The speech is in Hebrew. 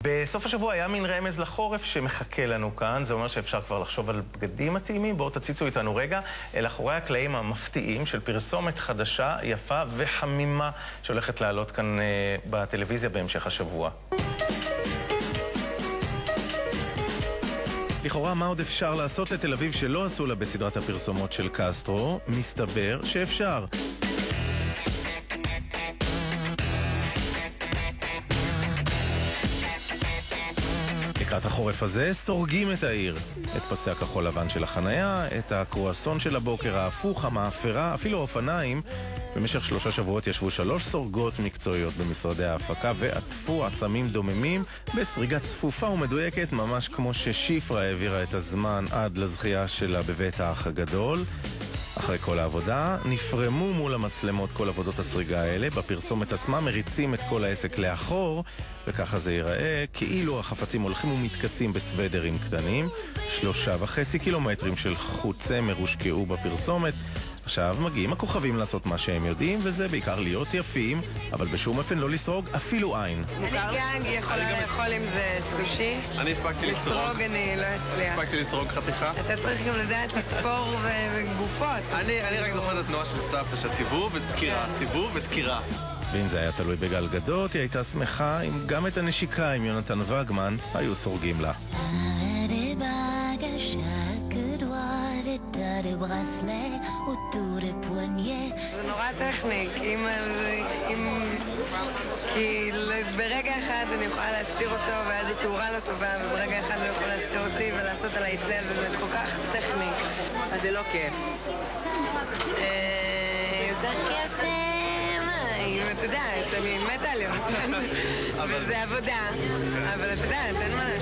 בסוף השבוע היה מין רמז לחורף שמחכה לנו כאן. זה אומר שאפשר כבר לחשוב על בגדים מתאימים. בואו תציצו איתנו רגע אל אחורי הקלעים המפתיעים של פרסומת חדשה, יפה וחמימה שהולכת לעלות כאן בטלוויזיה בהמשך השבוע. לכאורה, מה עוד אפשר לעשות לתל אביב שלא עשו לה בסדרת הפרסומות של קסטרו? מסתבר שאפשר. לקראת החורף הזה סורגים את העיר, את פסי הכחול לבן של החנייה, את הקרואסון של הבוקר ההפוך, המאפרה, אפילו אופניים. במשך 3 שבועות ישבו 3 סורגות מקצועיות במשרדי ההפקה ועטפו עצמים דוממים בסריגה צפופה ומדויקת, ממש כמו ששיפרה העבירה את הזמן עד לזכייה שלה בבית האח הגדול. אחרי כל העבודה נפרמו מול המצלמות כל עבודות הסריגה האלה. בפרסומת עצמה מריצים את כל העסק לאחור, וככה זה ייראה כאילו החפצים הולכים ומתכסים בסוודרים קטנים. 3.5 קילומטרים של חוט צמר הושקעו בפרסומת. עכשיו מגיעים הכוכבים לעשות מה שהם יודעים, וזה בעיקר להיות יפים, אבל בשום אופן לא לסרוג אפילו עין. אני גם יכולה לאכול עם זה סושי. אני הספקתי לסרוג. אני לא אצליח. הספקתי לסרוג חתיכה. אתה צריך גם לדעת לתפור וגופות. אני רק זוכר את התנועה של סבתא, שהסיבוב ודקירה, סיבוב ודקירה. ואם זה היה תלוי בגלגדות, היא הייתה שמחה אם גם את הנשיקה עם יונתן וגמן היו סורגים לה. זה נורא טכני, כי ברגע אחד אני יכולה להסתיר אותו ואז היא תאורה לא טובה, וברגע אחד הוא יכול להסתיר אותי ולעשות עליי צל, וזה כל כך טכני, אז זה לא כיף. יותר כיף אתה יודעת, אני מתה על יונתן, וזה עבודה, אבל אתה יודעת, אין מה